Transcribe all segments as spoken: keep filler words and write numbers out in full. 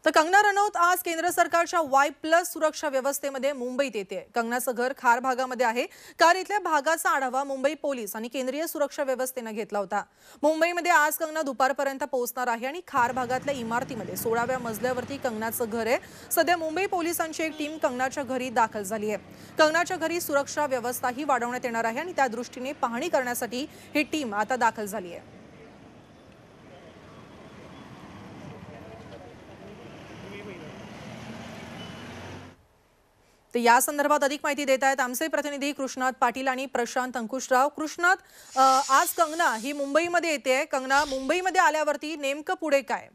तर कंगना रनौत आज केंद्र सरकारच्या वाय प्लस सुरक्षा व्यवस्थेमध्ये मुंबईत येते। कंगनाचं घर खार भागामध्ये आहे। कार इथल्या भागाचा आढावा मुंबई पोलीस आणि केंद्रीय सुरक्षा व्यवस्थेने घेतला होता। मुंबईमध्ये आज कंगना दुपारपर्यंत पोहोचणार आहे आणि खार भागातल्या इमारतीमध्ये सोळाव्या मजल्यावरती कंगनाचं घर आहे। सध्या मुंबई पोलिसांची एक टीम कंगनाच्या घरी दाखल झाली आहे। कंगनाच्या घरी सुरक्षा व्यवस्थाही वाढवण्यात येणार आहे आणि त्या दृष्टीने पाहणी करण्यासाठी ही टीम आता दाखल झाली आहे। तर या संदर्भात अधिक माहिती देत आहेत आमचे प्रतिनिधी कृष्णात पाटील आणि प्रशांत अंकुशराव। कृष्णात, आज कंगना ही मुंबईमध्ये येते। कंगना मुंबईमध्ये आल्यावरती नेमकं पुढे काय?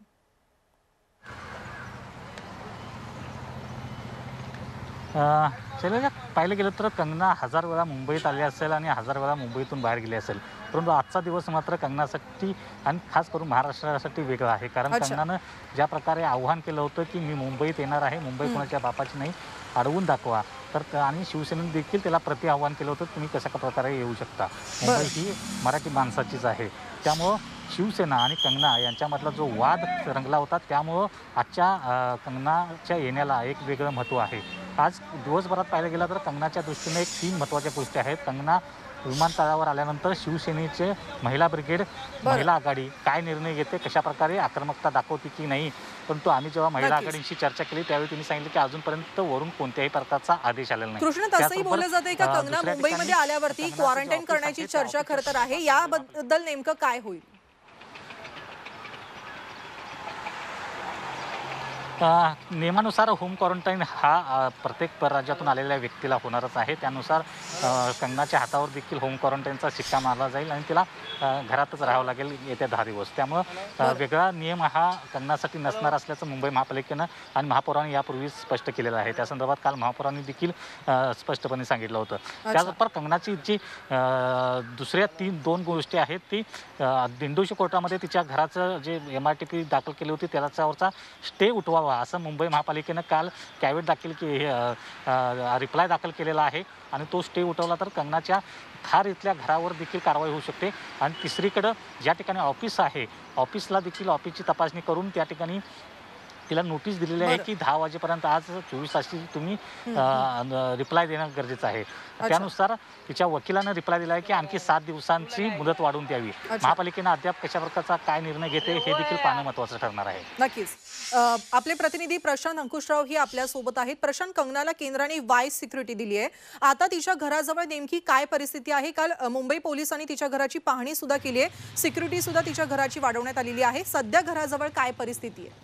चला पाहिलं गेलं तर कंगना हजार वेळा मुंबईत आली असेल आणि हजार वेळा मुंबईतून बाहेर गेली असेल, परंतु आजचा दिवस मात्र कंगनासाठी आणि खास करून महाराष्ट्रासाठी वेगळा आहे। कारण कंगनानं ज्या प्रकारे आव्हान केलं होतं की मी मुंबईत येणार आहे, मुंबई कोणाच्या बापाची नाही, अडवून दाखवा, तर आणि शिवसेनेने देखील त्याला प्रति आव्हान केलं होतं तुम्ही कशा प्रकारे येऊ शकता, मुंबई ही मराठी माणसाचीच आहे। त्यामुळं शिवसेना आणि कंगना यांच्यामधला जो वाद रंगला होता, त्यामुळं आजच्या कंगनाच्या येण्याला एक वेगळं महत्त्व आहे। आज दिवसभरात पाहिलं गेलं तर कंगनाच्या दृष्टीने एक तीन महत्त्वाच्या गोष्टी आहेत। कंगना विमानतळावर आल्यानंतर शिवसेनेचे महिला ब्रिगेड, महिला आघाडी काय निर्णय घेते, कशा प्रकारे आक्रमकता दाखवते की नाही, परंतु आम्ही जेव्हा महिला आघाडीशी चर्चा केली त्यावेळी त्यांनी सांगितलं की अजूनपर्यंत वरून कोणत्याही प्रकारचा आदेश आलेला नाही। कृष्ण, तसंही बोललं जाते का कंगना मुंबईमध्ये आल्यावरती क्वारंटाईन करण्याची चर्चा खरं तर आहे, याबद्दल नेमकं काय होईल? नियमानुसार होम क्वारंटाईन हा प्रत्येक परराज्यातून आलेल्या व्यक्तीला होणारच आहे। त्यानुसार कंगनाच्या हातावर देखील होम क्वारंटाईनचा शिक्का मारला जाईल आणि तिला घरातच राहावं लागेल येत्या दहा दिवस। त्यामुळं वेगळा नियम हा कंगनासाठी नसणार असल्याचं मुंबई महापालिकेनं आणि महापौरांनी यापूर्वी स्पष्ट केलेलं आहे। त्या संदर्भात काल महापौरांनी देखील स्पष्टपणे सांगितलं होतं। त्याचबरोबर कंगनाची जी दुसऱ्या तीन दोन गोष्टी आहेत ती दिंडोशी कोर्टामध्ये तिच्या घराचं जे एम आर टी पी दाखल केली होती त्याच्यावरचा स्टे उठवावा असं मुंबई महापालिकेनं काल कॅवेट दाखल की रिप्लाय दाखल केलेला आहे आणि तो स्टे उठवला तर कंगनाच्या खार इथल्या घरावर देखील कारवाई होऊ शकते। आणि तिसरीकडं ज्या ठिकाणी ऑफिस आहे ऑफिसला देखील ऑफिसची तपासणी करून त्या ठिकाणी तिला नोटीस दिलेली आहे की दहा वाजेपर्यंत आज चोवीस तास तुम्ही रिप्लाय देणं गरजेचं आहे। त्यानुसार तिच्या वकिलानं रिप्लाय दिला आहे की आणखी सात दिवसांची मुदत वाढवून द्यावी। महापालिकेनं अद्याप कशा प्रकारचा काय निर्णय घेते हे देखील पाहणं महत्त्वाचं ठरणार आहे। नक्कीच आपले प्रतिनिधी प्रशांत अंकुशराव ही आपल्या सोबत आहेत। प्रशांत, कंगनाला केंद्राने वाय सिक्युरिटी दिली आहे, आता तिच्या घराजवळ नेमकी काय परिस्थिती आहे? काल मुंबई पोलिसांनी तिच्या घराची पाहणी सुद्धा केली आहे, सिक्युरिटी सुद्धा तिच्या घराची वाढवण्यात आलेली आहे। सध्या घराजवळ काय परिस्थिती आहे?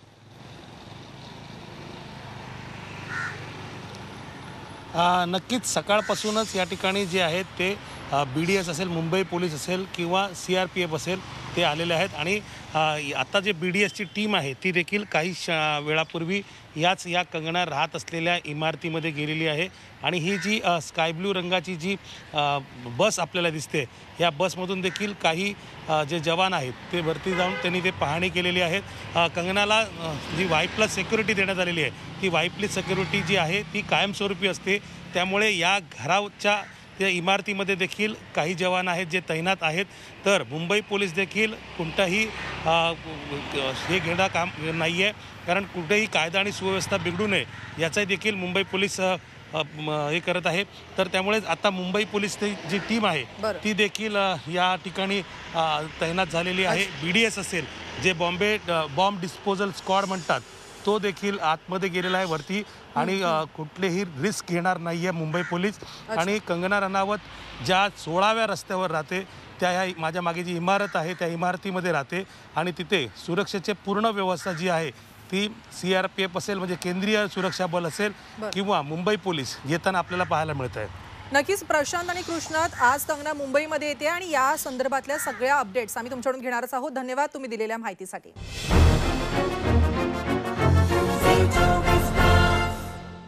नक्कीच सकाळपासूनच या ठिकाणी जे आहेत ते बी डी एस असेल, मुंबई पोलीस असेल किंवा सी आर पी एफ असेल ते आलेले आहेत आणि आता जे बी डी एसची टीम आहे ती देखील काही वेळापूर्वी याच या कंगना राहत असलेल्या इमारतीमध्ये गेलेली आहे। आणि ही जी स्काय ब्लू रंगाची जी बस आपल्याला दिसते या बसमधून देखील काही जे जवान आहेत ते वरती जाऊन त्यांनी ते पाहणी केलेली आहे। कंगनाला जी वाय प्लस सिक्युरिटी देण्यात आलेली आहे ती वाय प्लस सिक्युरिटी जी आहे ती कायमस्वरूपी असते, त्यामुळे या घराच्या त्या इमारतीमध्ये देखील काही जवान आहेत जे तैनात आहेत। तर मुंबई पोलीस देखील कोणताही हे घेणं काम नाही आहे, कारण कुठेही कायदा आणि सुव्यवस्था बिघडू नये याचाही देखील मुंबई पोलीस हे करत आहे। तर त्यामुळे आता मुंबई पोलीस जी टीम आहे ती देखील या ठिकाणी तैनात झालेली आहे। बी डी एस असेल जे बॉम्बे बॉम्ब डिस्पोजल स्क्वॉड म्हणतात तो देखील आतमध्ये गेलेला आहे वरती आणि कुठलेही रिस्क घेणार नाही आहे मुंबई पोलीस। आणि कंगना रनौत ज्या सोळाव्या रस्त्यावर राहते त्या ह्या माझ्या मागे जी इमारत आहे त्या इमारतीमध्ये राहते आणि तिथे सुरक्षेची पूर्ण व्यवस्था जी आहे ती सी आर पी एफ असेल म्हणजे केंद्रीय सुरक्षा बल असेल किंवा मुंबई पोलीस येताना आपल्याला पाहायला मिळत आहे। नक्कीच प्रशांत आणि कृष्णात, आज कंगना मुंबईमध्ये येते आणि या संदर्भातल्या सगळ्या अपडेट्स आम्ही तुमच्याकडून घेणारच आहोत। धन्यवाद तुम्ही दिलेल्या माहितीसाठी।